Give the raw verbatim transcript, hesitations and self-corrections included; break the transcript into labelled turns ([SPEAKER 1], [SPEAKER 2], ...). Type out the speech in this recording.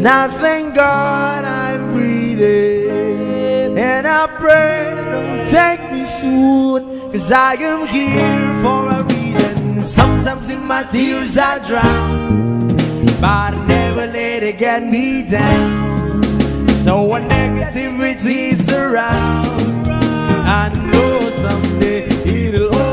[SPEAKER 1] And I thank God I'm breathing, and I pray don't take me soon, cause I am here for a reason. Sometimes in my tears I drown, but I never let it get me down. So when negativity surrounds, I know someday it'll